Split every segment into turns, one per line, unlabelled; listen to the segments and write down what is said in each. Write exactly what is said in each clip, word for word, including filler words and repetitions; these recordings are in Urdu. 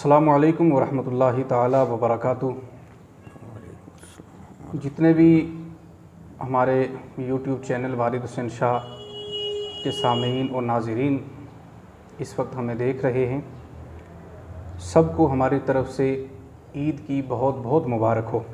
السلام علیکم ورحمۃ اللہ تعالی وبرکاتہ۔ جتنے بھی ہمارے یوٹیوب چینل والد حسین شاہ کے سامعین اور ناظرین اس وقت ہمیں دیکھ رہے ہیں، سب کو ہماری طرف سے عید کی بہت بہت مبارک ہو،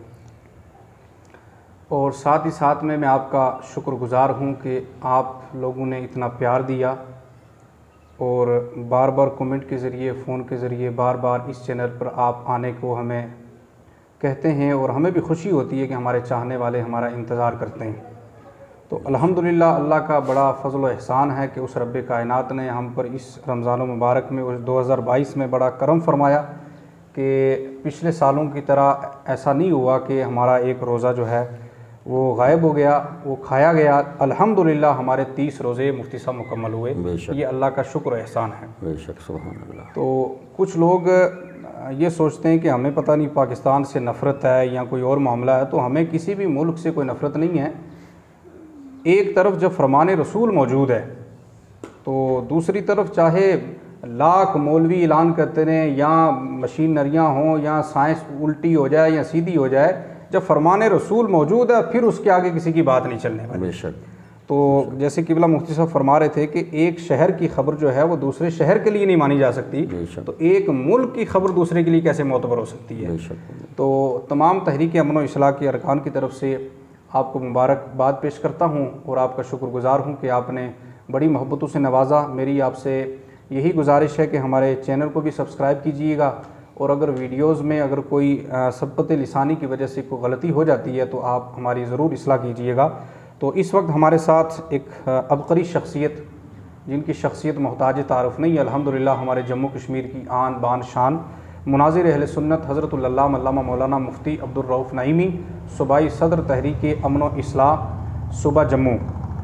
اور ساتھ ہی ساتھ میں میں آپ کا شکر گزار ہوں کہ آپ لوگوں نے اتنا پیار دیا اور بار بار کمنٹ کے ذریعے، فون کے ذریعے بار بار اس چینل پر آپ آنے کو ہمیں کہتے ہیں، اور ہمیں بھی خوشی ہوتی ہے کہ ہمارے چاہنے والے ہمارا انتظار کرتے ہیں۔ تو الحمدللہ اللہ کا بڑا فضل و احسان ہے کہ اس رب کائنات نے ہم پر اس رمضان المبارک میں دو ہزار بائیس میں بڑا کرم فرمایا کہ پچھلے سالوں کی طرح ایسا نہیں ہوا کہ ہمارا ایک روزہ جو ہے وہ غائب ہو گیا، وہ کھایا گیا۔ الحمدللہ ہمارے تیس روزے مفتی صاحب مکمل ہوئے، یہ اللہ کا شکر و احسان ہے۔
بے شک، سبحان اللہ۔
تو کچھ لوگ یہ سوچتے ہیں کہ ہمیں پتہ نہیں پاکستان سے نفرت ہے یا کوئی اور معاملہ ہے، تو ہمیں کسی بھی ملک سے کوئی نفرت نہیں ہے۔ ایک طرف جب فرمان رسول موجود ہے تو دوسری طرف چاہے لاکھ مولوی اعلان کرتے رہیں یا مشینریاں ہوں یا سائنس الٹی ہو جائے یا سیدھی ہو جائے، جب فرمان رسول موجود ہے پھر اس کے آگے کسی کی بات نہیں چلنے والی۔
بے شک۔
تو جیسے قبلہ مفتی صاحب فرما رہے تھے کہ ایک شہر کی خبر جو ہے وہ دوسرے شہر کے لیے نہیں مانی جا سکتی، تو ایک ملک کی خبر دوسرے کے لیے کیسے معتبر ہو سکتی ہے؟ تو تمام تحریک امن و اصلاح کے ارکان کی طرف سے آپ کو مبارکباد پیش کرتا ہوں اور آپ کا شکر گزار ہوں کہ آپ نے بڑی محبتوں سے نوازا۔ میری آپ سے یہی گزارش ہے کہ ہمارے چینل کو بھی سبسکرائب کیجیے گا، اور اگر ویڈیوز میں اگر کوئی سبقت لسانی کی وجہ سے کوئی غلطی ہو جاتی ہے تو آپ ہماری ضرور اصلاح کیجیے گا۔ تو اس وقت ہمارے ساتھ ایک عبقری شخصیت، جن کی شخصیت محتاج تعارف نہیں ہے، الحمدللہ ہمارے جموں کشمیر کی آن بان شان، مناظر اہل سنت حضرت العلامہ علامہ مولانا مفتی عبدالرؤف نعیمی، صوبائی صدر تحریک امن و اصلاح صوبہ جموں،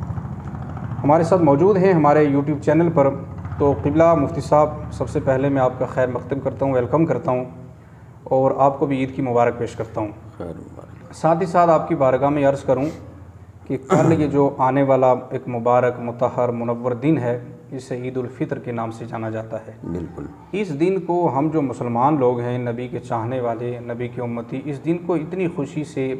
ہمارے ساتھ موجود ہیں ہمارے یوٹیوب چینل پر۔ تو قبلہ مفتی صاحب، سب سے پہلے میں آپ کا خیر مقدم کرتا ہوں، ویلکم کرتا ہوں، اور آپ کو بھی عید کی مبارک پیش کرتا ہوں۔ ساتھ ہی ساتھ آپ کی بارگاہ میں عرض کروں کہ کل یہ جو آنے والا ایک مبارک مطہر منور دن ہے، اسے عید الفطر کے نام سے جانا جاتا ہے۔
بالکل۔
اس دن کو ہم جو مسلمان لوگ ہیں، نبی کے چاہنے والے، نبی کے امتی، اس دن کو اتنی خوشی سے،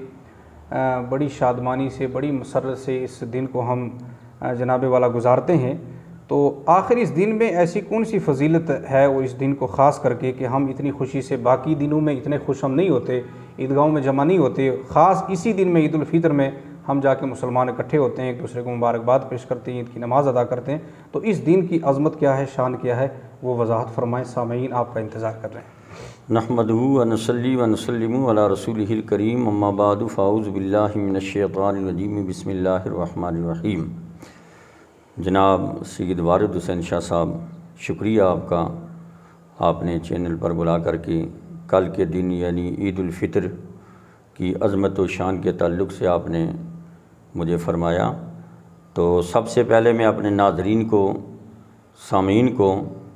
بڑی شادمانی سے، بڑی مسرت سے اس دن کو ہم جناب والا گزارتے ہیں۔ تو آخر اس دن میں ایسی کون سی فضیلت ہے وہ اس دن کو خاص کر کے کہ ہم اتنی خوشی سے، باقی دنوں میں اتنے خوش ہم نہیں ہوتے، عیدگاہوں میں جمع نہیں ہوتے، خاص اسی دن میں عید الفطر میں ہم جا کے مسلمان اکٹھے ہوتے ہیں، ایک دوسرے کو مبارکباد پیش کرتے ہیں، عید کی نماز ادا کرتے ہیں۔ تو اس دن کی عظمت کیا ہے، شان کیا ہے، وہ وضاحت فرمائیں، سامعین آپ کا انتظار کر رہے ہیں۔
نحمدہ و نصلی و نسلم علی رسولہ الکریم، اما بعد فاعوذ باللہ من الشیطان الرجیم، بسم اللہ الرحمن الرحیم۔ جناب سید والد حسین شاہ صاحب، شکریہ آپ کا، آپ نے چینل پر بلا کر کے کل کے دن یعنی عید الفطر کی عظمت و شان کے تعلق سے آپ نے مجھے فرمایا۔ تو سب سے پہلے میں اپنے ناظرین کو، سامعین کو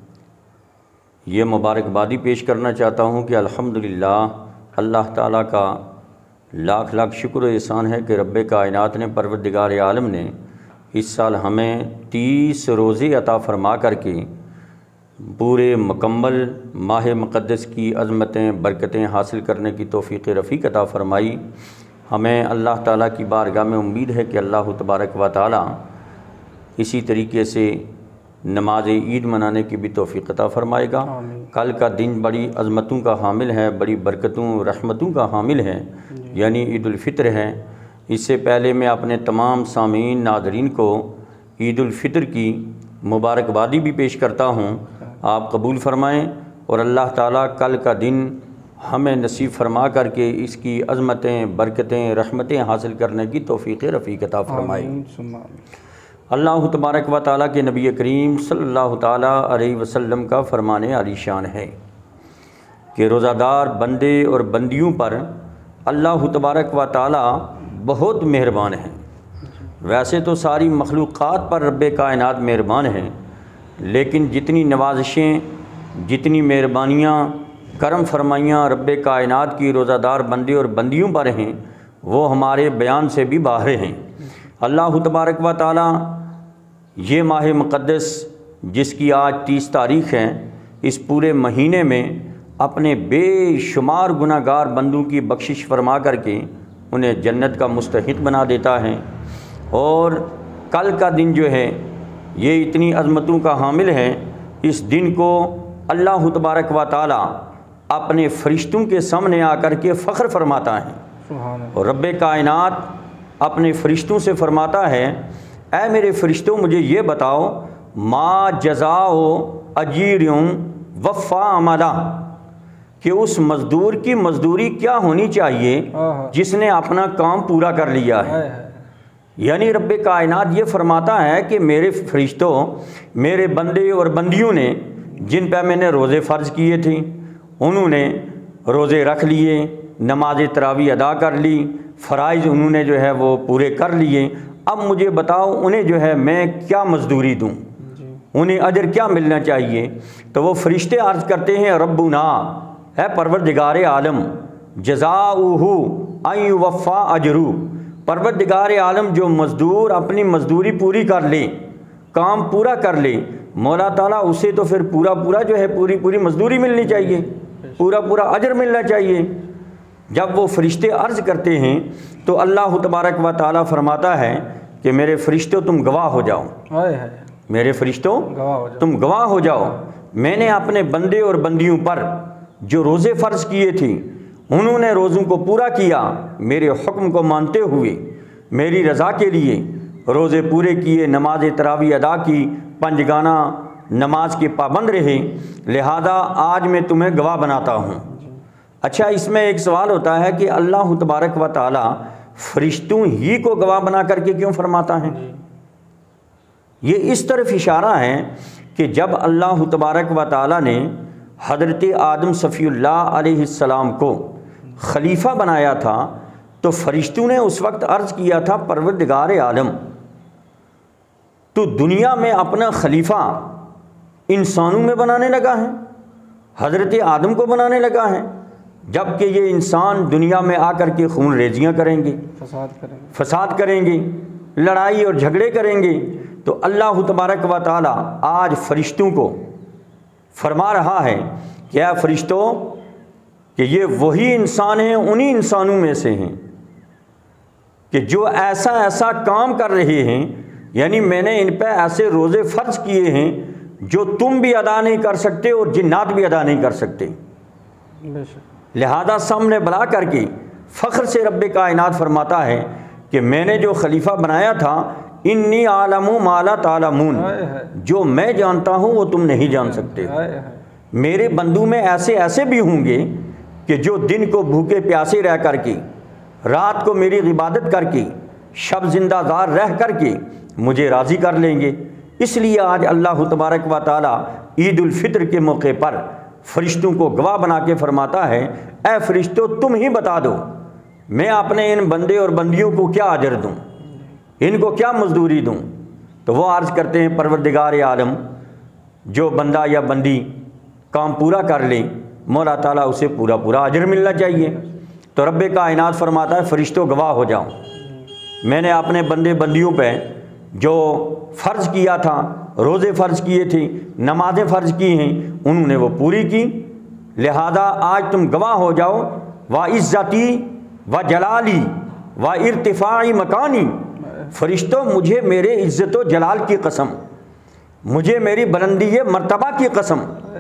یہ مبارکبادی پیش کرنا چاہتا ہوں کہ الحمدللہ اللہ تعالیٰ کا لاکھ لاکھ شکر و احسان ہے کہ رب کائنات نے، پروردگار عالم نے اس سال ہمیں تیس روزے عطا فرما کر کے پورے مکمل ماہ مقدس کی عظمتیں، برکتیں حاصل کرنے کی توفیق رفیق عطا فرمائی۔ ہمیں اللہ تعالیٰ کی بارگاہ میں امید ہے کہ اللہ تبارک و تعالیٰ اسی طریقے سے نماز عید منانے کی بھی توفیق عطا فرمائے گا۔ کل کا دن بڑی عظمتوں کا حامل ہے، بڑی برکتوں، رحمتوں کا حامل ہے، یعنی عید الفطر ہے۔ اس سے پہلے میں اپنے تمام سامعین، ناظرین کو عید الفطر کی مبارکبادی بھی پیش کرتا ہوں، آپ قبول فرمائیں، اور اللہ تعالیٰ کل کا دن ہمیں نصیب فرما کر کے اس کی عظمتیں، برکتیں، رحمتیں حاصل کرنے کی توفیق رفیق عطا فرمائے۔ اللہ تبارک و تعالیٰ کے نبی کریم صلی اللہ تعالیٰ علیہ وسلم کا فرمان عالی شان ہے کہ روزہ دار بندے اور بندیوں پر اللہ تبارک و تعالیٰ بہت مہربان ہیں۔ ویسے تو ساری مخلوقات پر رب کائنات مہربان ہیں، لیکن جتنی نوازشیں، جتنی مہربانیاں، کرم فرمائیاں رب کائنات کی روزہ دار بندے اور بندیوں پر ہیں، وہ ہمارے بیان سے بھی باہر ہیں۔ اللہ تبارک و تعالیٰ یہ ماہ مقدس جس کی آج تیس تاریخ ہے، اس پورے مہینے میں اپنے بے شمار گناہ گار بندوں کی بخشش فرما کر کے انہیں جنت کا مستحق بنا دیتا ہے۔ اور کل کا دن جو ہے یہ اتنی عظمتوں کا حامل ہے، اس دن کو اللہ تبارک و تعالی اپنے فرشتوں کے سامنے آ کر کے فخر فرماتا ہے، اور رب کائنات اپنے فرشتوں سے فرماتا ہے، اے میرے فرشتوں مجھے یہ بتاؤ ما جزاء اجیروں وفا عملہ، کہ اس مزدور کی مزدوری کیا ہونی چاہیے جس نے اپنا کام پورا کر لیا ہے۔ یعنی رب کائنات یہ فرماتا ہے کہ میرے فرشتوں، میرے بندے اور بندیوں نے جن پہ میں نے روزے فرض کیے تھے انہوں نے روزے رکھ لیے، نماز تراویح ادا کر لی، فرائض انہوں نے جو ہے وہ پورے کر لیے، اب مجھے بتاؤ انہیں جو ہے میں کیا مزدوری دوں، انہیں اجر کیا ملنا چاہیے؟ تو وہ فرشتے عرض کرتے ہیں ربنا، اے پروردگار عالم، جزاؤہ ان یوفا اجرو، پروردگار عالم جو مزدور اپنی مزدوری پوری کر لے، کام پورا کر لے، مولا تعالیٰ اسے تو پھر پورا پورا جو ہے پوری پوری مزدوری ملنی چاہیے، پورا پورا اجر ملنا چاہیے۔ جب وہ فرشتے عرض کرتے ہیں تو اللہ تبارک و تعالیٰ فرماتا ہے کہ میرے فرشتوں تم گواہ ہو جاؤ، میرے فرشتوں تم گواہ ہو جاؤ، میں نے اپنے بندے اور بندیوں پر جو روزے فرض کیے تھے انہوں نے روزوں کو پورا کیا، میرے حکم کو مانتے ہوئے میری رضا کے لیے روزے پورے کیے، نماز تراویح ادا کی، پنجگانہ نماز کے پابند رہے، لہذا آج میں تمہیں گواہ بناتا ہوں۔ اچھا، اس میں ایک سوال ہوتا ہے کہ اللہ تبارک و تعالی فرشتوں ہی کو گواہ بنا کر کے کیوں فرماتا ہے؟ یہ اس طرف اشارہ ہے کہ جب اللہ تبارک و تعالی نے حضرت آدم صفی اللہ علیہ السلام کو خلیفہ بنایا تھا تو فرشتوں نے اس وقت عرض کیا تھا پروردگار عالم تو دنیا میں اپنا خلیفہ انسانوں میں بنانے لگا ہے، حضرت آدم کو بنانے لگا ہے، جب کہ یہ انسان دنیا میں آ کر کے خون ریزیاں کریں گے،
فساد کریں گے
فساد کریں گے، لڑائی اور جھگڑے کریں گے۔ تو اللہ تبارک و تعالی آج فرشتوں کو فرما رہا ہے کہ اے فرشتوں کہ یہ وہی انسان ہیں، انہی انسانوں میں سے ہیں کہ جو ایسا ایسا کام کر رہے ہیں، یعنی میں نے ان پہ ایسے روزے فرض کیے ہیں جو تم بھی ادا نہیں کر سکتے اور جنات بھی ادا نہیں کر سکتے، لہذا سامنے بلا کر کے فخر سے رب کائنات فرماتا ہے کہ میں نے جو خلیفہ بنایا تھا انی عالم ما لا تعلمون، جو میں جانتا ہوں وہ تم نہیں جان سکتے، میرے بندوں میں ایسے ایسے بھی ہوں گے کہ جو دن کو بھوکے پیاسے رہ کر کے، رات کو میری عبادت کر کے، شب زندہ دار رہ کر کے مجھے راضی کر لیں گے۔ اس لیے آج اللہ تبارک و تعالی عید الفطر کے موقع پر فرشتوں کو گواہ بنا کے فرماتا ہے اے فرشتوں تم ہی بتا دو میں اپنے ان بندے اور بندیوں کو کیا اجر دوں، ان کو کیا مزدوری دوں؟ تو وہ عرض کرتے ہیں پروردگار عالم جو بندہ یا بندی کام پورا کر لے مولا تعالیٰ اسے پورا پورا اجر ملنا چاہیے۔ تو رب کائنات فرماتا ہے فرشتوں گواہ ہو جاؤ، میں نے اپنے بندے بندیوں پہ جو فرض کیا تھا، روزے فرض کیے تھے، نمازیں فرض کی ہیں، انہوں نے وہ پوری کی، لہذا آج تم گواہ ہو جاؤ وعزتی و جلالی و ارتفاعی مکانی، فرشتوں مجھے میرے عزت و جلال کی قسم، مجھے میری بلندی مرتبہ کی قسم،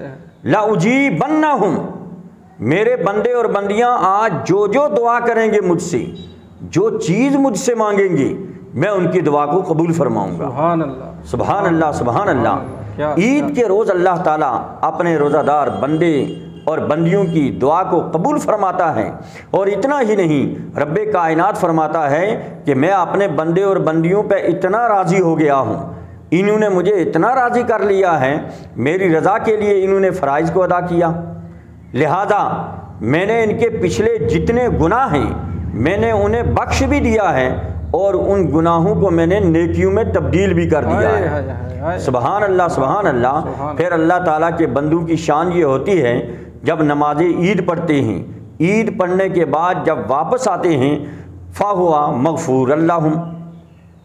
لأجیبنہم، میرے بندے اور بندیاں آج جو جو دعا کریں گے مجھ سے، جو چیز مجھ سے مانگیں گے میں ان کی دعا کو قبول فرماؤں گا۔
سبحان اللہ
سبحان اللہ سبحان اللہ۔ عید کے روز اللہ تعالیٰ اپنے روزہ دار بندے اور بندیوں کی دعا کو قبول فرماتا ہے، اور اتنا ہی نہیں رب کائنات فرماتا ہے کہ میں اپنے بندے اور بندیوں پہ اتنا راضی ہو گیا ہوں، انہوں نے مجھے اتنا راضی کر لیا ہے، میری رضا کے لیے انہوں نے فرائض کو ادا کیا، لہذا میں نے ان کے پچھلے جتنے گناہ ہیں میں نے انہیں بخش بھی دیا ہے اور ان گناہوں کو میں نے نیکیوں میں تبدیل بھی کر دیا ہے۔ سبحان اللہ سبحان اللہ۔ پھر اللہ تعالیٰ کے بندوں کی شان یہ ہوتی ہے جب نماز عید پڑھتے ہیں، عید پڑھنے کے بعد جب واپس آتے ہیں فَهُوَ مغفور اللہم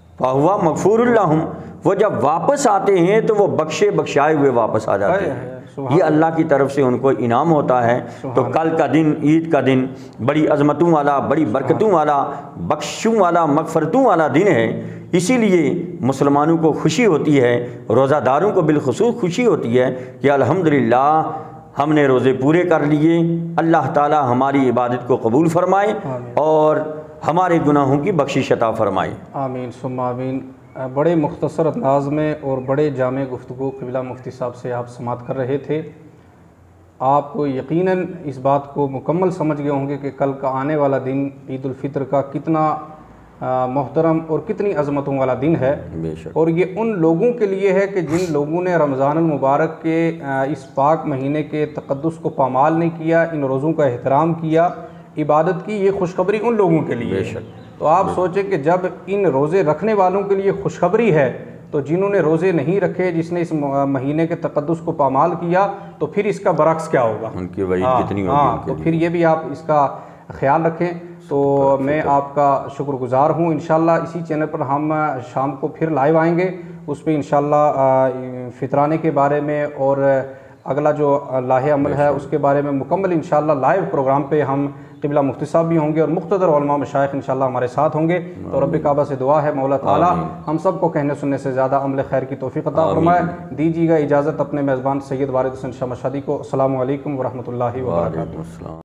فَهُوَ مغفور اللہم، وہ جب واپس آتے ہیں تو وہ بخشے بخشائے ہوئے واپس آ جاتے ہیں۔ یہ اللہ کی طرف سے ان کو انعام ہوتا ہے۔ تو کل کا دن، عید کا دن، بڑی عظمتوں والا، بڑی برکتوں والا، بخشوں والا، مغفرتوں والا دن ہے۔ اسی لیے مسلمانوں کو خوشی ہوتی ہے، روزہ داروں کو بالخصوص خوشی ہوتی ہے کہ الحمدللہ ہم نے روزے پورے کر لیے، اللہ تعالی ہماری عبادت کو قبول فرمائے اور ہمارے گناہوں کی بخشش عطا فرمائے۔
آمین ثم آمین۔ بڑے مختصر انداز میں اور بڑے جامع گفتگو قبلہ مفتی صاحب سے آپ سماعت کر رہے تھے۔ آپ کو یقیناً اس بات کو مکمل سمجھ گئے ہوں گے کہ کل کا آنے والا دن عید الفطر کا کتنا محترم اور کتنی عظمتوں والا دن ہے،
بے شک،
اور یہ ان لوگوں کے لیے ہے کہ جن لوگوں نے رمضان المبارک کے اس پاک مہینے کے تقدس کو پامال نہیں کیا، ان روزوں کا احترام کیا، عبادت کی۔ یہ خوشخبری ان لوگوں کے لیے
بے
ہے۔
شک۔
تو آپ سوچیں کہ جب ان روزے رکھنے والوں کے لیے خوشخبری ہے تو جنہوں نے روزے نہیں رکھے، جس نے اس مہینے کے تقدس کو پامال کیا، تو پھر اس کا برعکس کیا ہوگا؟
ان کی وعید کتنی ہوگی
ہاں
ان کے
تو
لیے۔
پھر یہ بھی آپ اس کا خیال رکھیں۔ تو میں آپ کا شکر گزار ہوں۔ انشاءاللہ اسی چینل پر ہم شام کو پھر لائیو آئیں گے، اس پہ انشاءاللہ فطرانے کے بارے میں اور اگلا جو لاہ عمل ہے اس کے بارے میں مکمل انشاءاللہ لائیو پروگرام پہ ہم قبلہ مفتی صاحب بھی ہوں گے اور مقتدر علماء مشائخ انشاءاللہ ہمارے ساتھ ہوں گے۔ تو رب کعبہ سے دعا ہے مولا تعالیٰ ہم سب کو کہنے سننے سے زیادہ عمل خیر کی توفیق عطا فرمائے۔ دیجیے گا اجازت اپنے میزبان سید وارد حسین شاہ مشہدی کو۔ السلام علیکم ورحمۃ اللہ وبرکاتہ۔